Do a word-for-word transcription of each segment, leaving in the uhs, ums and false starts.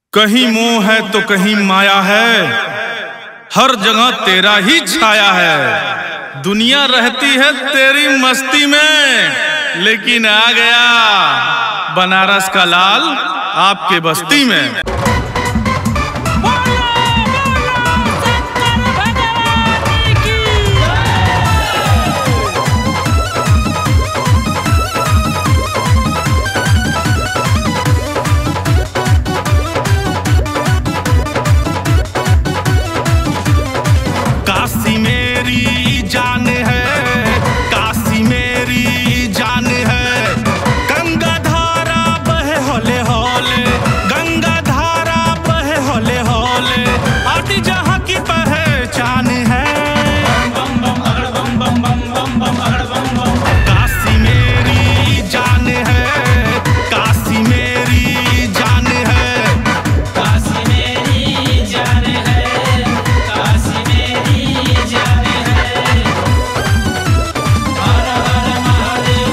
कहीं मोह है तो कहीं माया है, हर जगह तेरा ही छाया है। दुनिया रहती है तेरी मस्ती में, लेकिन आ गया बनारस का लाल आपके बस्ती में। काशी मेरी जान है, काशी मेरी जान है। गंगा धारा बहे होले होले, गंगा धारा बहे होले होले। आदि जहाँ की पहचान है। काशी मेरी जान है, काशी मेरी जान है। काशी मेरी जान है, काशी मेरी जान है। हर हर महादेव।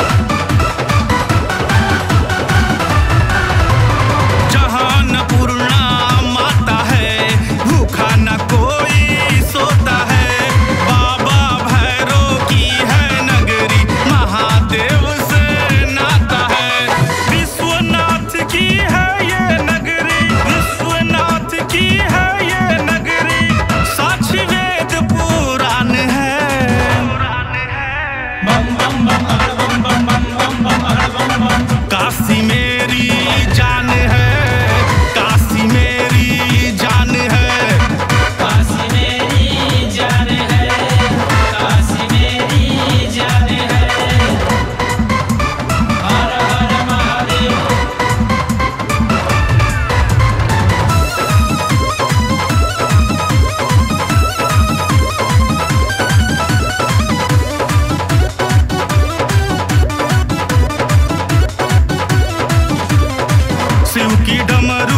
जहाँ न पूर्णा माता है, भूखा न कोई सोता है। बाबा भैरव की है नगरी, महादेव से नाता है। विश्वनाथ की है ये नगरी, विश्वनाथ की है ये नगरी। साक्षी वेद पुराण है। बम बम बम अगड़ बम बम बम बम बम अगड़ बम बम। काशी मेरी जान है, काशी मेरी जान है। काशी मेरी जान है, काशी मेरी जान है। हर हर महादेव। शिव की डमरू